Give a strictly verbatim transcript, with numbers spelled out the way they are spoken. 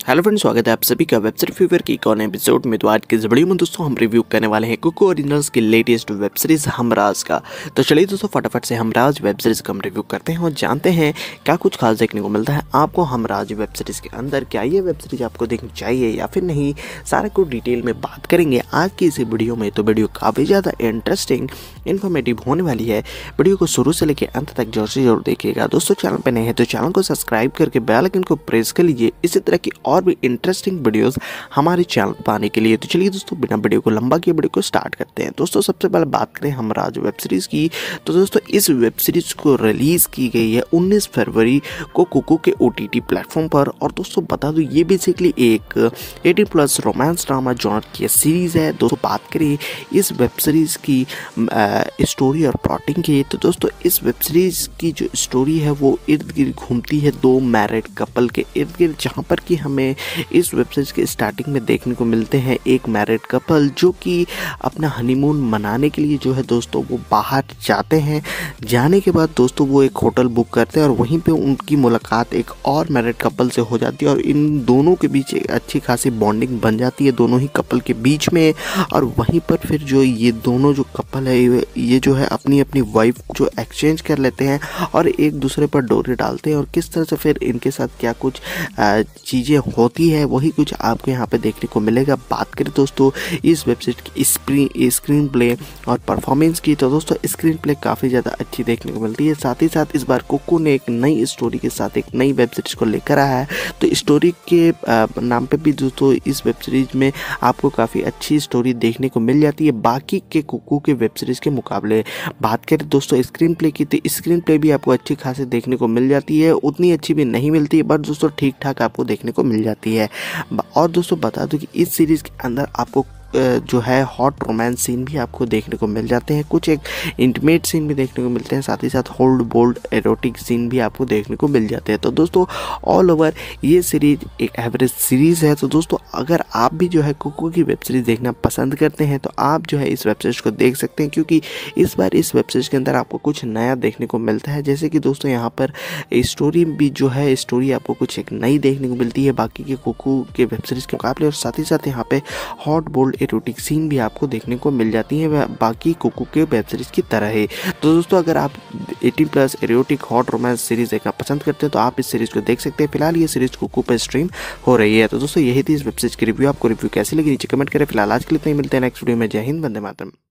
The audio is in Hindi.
हेलो फ्रेंड्स, स्वागत है आप सभी का वेब सीरीज फीवर की कौन एपिसोड में। तो आज के इस वीडियो में दोस्तों हम रिव्यू करने वाले हैं कुकू ओरिजिनल्स की लेटेस्ट वेब सीरीज हमराज का। तो चलिए दोस्तों फटाफट से हमराज वेब सीरीज का हम रिव्यू करते हैं और जानते हैं क्या कुछ खास देखने को मिलता है आपको हमराज वेब सीरीज के अंदर। क्या ये वेब सीरीज आपको देखनी चाहिए या फिर नहीं, सारा कुछ डिटेल में बात करेंगे आज की इस वीडियो में। तो वीडियो काफ़ी ज़्यादा इंटरेस्टिंग इन्फॉर्मेटिव होने वाली है। वीडियो को शुरू से लेकर अंत तक जोर से जरूर देखिएगा। दोस्तों चैनल पर नए हैं तो चैनल को सब्सक्राइब करके बेल आइकन को प्रेस कर लीजिए इसी तरह की और भी इंटरेस्टिंग वीडियोस हमारे चैनल पर आने के लिए। तो चलिए दोस्तों बिना वीडियो को लंबा किए वीडियो को स्टार्ट करते हैं। दोस्तों सबसे पहले बात करें हमराज वेब सीरीज की, तो दोस्तों इस वेब सीरीज को रिलीज की गई है उन्नीस फरवरी को कुकू के ओटीटी प्लेटफॉर्म पर। और दोस्तों बता दूं ये बेसिकली एक अठारह प्लस रोमांस ड्रामा जॉनर की सीरीज है। दोस्तों बात करें इस वेब सीरीज की स्टोरी और प्लॉटिंग की, तो दोस्तों इस वेब सीरीज की जो स्टोरी है वो इर्द गिर्द घूमती है दो मैरिड कपल के इर्द गिर्द, जहाँ पर कि हमें इस वेब सीरीज के स्टार्टिंग में देखने को मिलते हैं एक मैरिड कपल जो कि अपना हनीमून मनाने के लिए जो है दोस्तों वो बाहर जाते हैं। जाने के बाद दोस्तों वो एक होटल बुक करते हैं और वहीं पे उनकी मुलाकात एक और मैरिड कपल से हो जाती है और इन दोनों के बीच एक अच्छी खासी बॉन्डिंग बन जाती है दोनों ही कपल के बीच में। और वहीं पर फिर जो ये दोनों जो कपल है ये जो है अपनी अपनी वाइफ जो एक्सचेंज कर लेते हैं और एक दूसरे पर डोरी डालते हैं और किस तरह से फिर इनके साथ क्या कुछ चीज़ें होती है वही कुछ आपको यहाँ पे देखने को मिलेगा। बात करें दोस्तों इस वेबसाइट की स्क्रीन स्क्रीन प्ले और परफॉर्मेंस की, तो दोस्तों स्क्रीन प्ले काफ़ी ज़्यादा अच्छी देखने को मिलती है। साथ ही साथ इस बार कुकू ने एक नई स्टोरी के साथ एक नई वेब सीरीज को लेकर आया है। तो स्टोरी के नाम पे भी दोस्तों इस वेब सीरीज में आपको काफ़ी अच्छी स्टोरी देखने को मिल जाती है बाकी के कुकू के वेब सीरीज के मुकाबले। बात करें दोस्तों स्क्रीन प्ले की, तो स्क्रीन प्ले भी आपको अच्छी खासी देखने को मिल जाती है, उतनी अच्छी भी नहीं मिलती है बट दोस्तों ठीक ठाक आपको देखने को मिल जाती है। और दोस्तों बता दूं कि इस सीरीज़ के अंदर आपको जो है हॉट रोमांस सीन भी आपको देखने को मिल जाते हैं, कुछ एक इंटीमेट सीन भी देखने को मिलते हैं, साथ ही साथ होल्ड बोल्ड एरोटिक सीन भी आपको देखने को मिल जाते हैं। तो दोस्तों ऑल ओवर ये सीरीज एक एवरेज सीरीज़ है। तो दोस्तों अगर आप भी जो है कुकू की वेब सीरीज़ देखना पसंद करते हैं तो आप जो है इस वेब सीरीज को देख सकते हैं, क्योंकि इस बार इस वेब सीरीज के अंदर आपको कुछ नया देखने को मिलता है। जैसे कि दोस्तों यहाँ पर स्टोरी भी जो है स्टोरी आपको कुछ एक नई देखने को मिलती है बाकी के कुकू के वेब सीरीज के मुकाबले, और साथ ही साथ यहाँ पे हॉट बोल्ड एरोटिक सीन भी आपको देखने को मिल जाती है बाकी कुकू के वेब सीरीज की तरह है। तो दोस्तों अगर आप अठारह plus erotic hot romance series देखना पसंद करते हैं तो आप इस सीरीज को देख सकते हैं। फिलहाल ये सीरीज कुकू पर स्ट्रीम हो रही है। तो दोस्तों यही थी इस वेब सीरीज की रिव्यू। आपको रिव्यू कैसी लगी नीचे कमेंट करें। फिलहाल आज के लिए इतना ही, मिलते हैं नेक्स्ट वीडियो में। जय हिंद, वंदे मातरम।